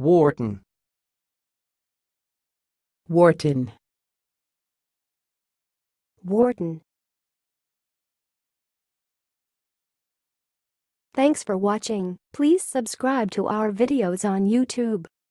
warton, warton, warton. Thanks for watching. Please subscribe to our videos on YouTube.